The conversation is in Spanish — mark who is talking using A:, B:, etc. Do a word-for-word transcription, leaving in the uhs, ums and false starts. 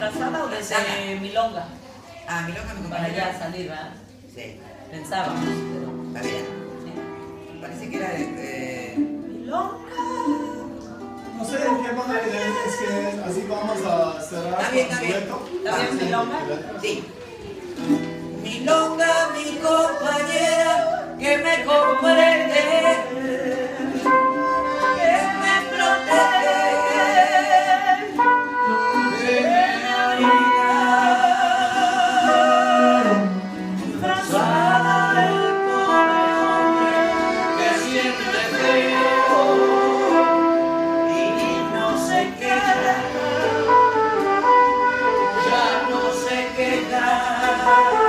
A: Trazada o desde
B: Trazada.
A: Milonga?
B: Ah, Milonga me
A: Para
B: compañera.
A: allá salir, ¿verdad?
B: Sí,
A: Pensábamos, pero...
B: para allá.
A: sí.
B: Parece que era de... de...
A: Milonga.
C: No sé en qué modalidad es que así vamos a cerrar
B: Está bien,
C: con
B: está bien.
C: dueto.
A: ¿Está bien,
C: Sí,
A: Milonga?
C: dueto.
B: Sí. Milonga, mi compañera, que me comprende, que me protege de la vida, trazada del pobre hombre que siente frío y no se queja, ya no se queja.